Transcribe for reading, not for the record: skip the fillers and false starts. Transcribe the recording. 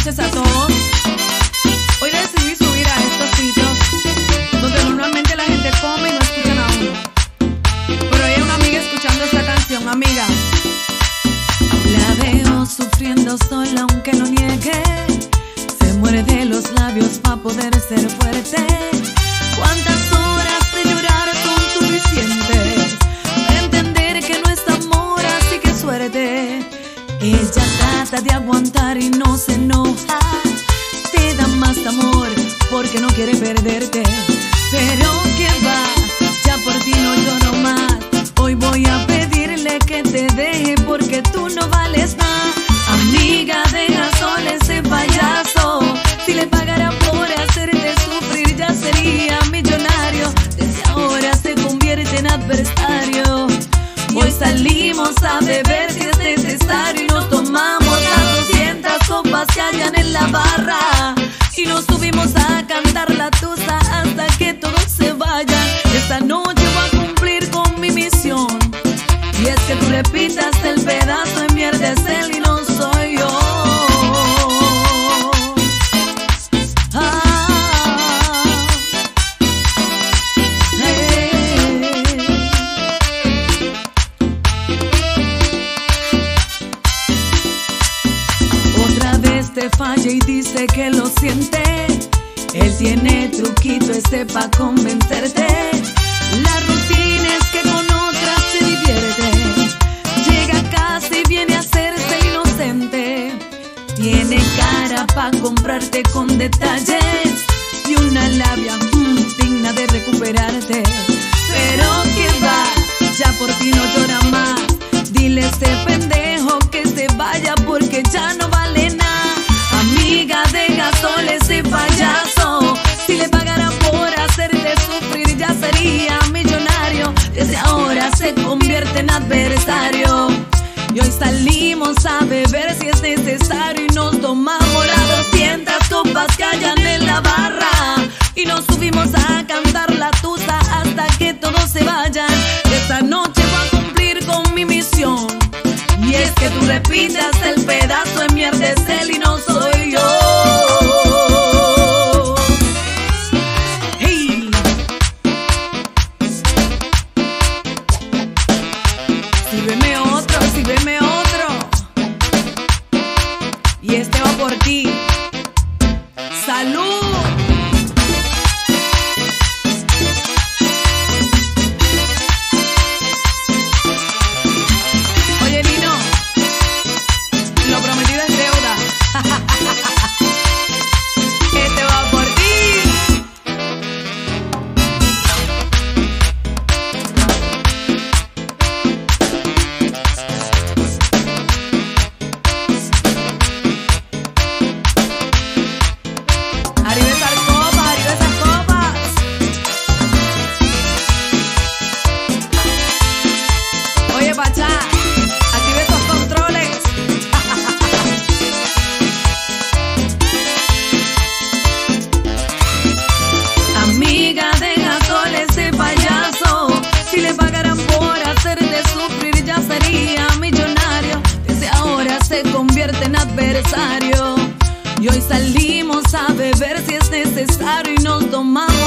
noches a todos. Hoy decidí subir a estos sitios donde normalmente la gente come y no escuchan a uno. Pero hay una amiga escuchando esta canción, amiga. La veo sufriendo sola aunque lo niegue. Se muerde los labios para poder ser fuerte. ¿Cuántas horas de llorar son suficientes para entender que no es amor, así que suerte? Ella trata de aguantar y no se enoja. Te da más amor porque no quiere perderte. Pero que va, ya por ti no lloro más. Hoy voy a pedirle que te deje porque tú no vales nada. Amiga, deja sola ese payaso. Si le pagara por hacerte sufrir ya sería millonario. Desde ahora se convierte en adversario. Hoy salimos a beber si es necesario y nos tomamos las 200 copas que hayan en la barra y nos subimos a cantar la tusa hasta que todos se vayan. Esta noche voy a cumplir con mi misión y es que tú repitas el pedazo de mierda es él y no soy yo. Te falla y dice que lo siente. Él tiene truquito ese pa' convencerte. La rutina es que con otras se divierte. Llega a casa y viene a hacerse inocente. Tiene cara pa' comprarte con detalles y una labia digna de recuperarte. Pero que va, ya por ti no llora más. Dile a ese pendejo que se vaya porque ya no vale nada. Amiga, deja sola ese payaso. Si le pagara por hacerte sufrir ya sería millonario. Desde ahora se convierte en adversario. Y hoy salimos a beber si es necesario y nos tomamos las 200 copas que hayan en la barra y nos subimos a cantar la tusa hasta que todos se vayan. Esta noche voy a cumplir con mi misión y es que tú repitas el pedazo de mierda es él y no soy yo. Hey. Sírveme otro. Y este va por ti. ¡Salud! Active esos controles. Amiga, deja sola ese payaso. Si le pagaran por hacerte sufrir ya sería millonario. Desde ahora se convierte en adversario. Y hoy salimos a beber si es necesario y nos tomamos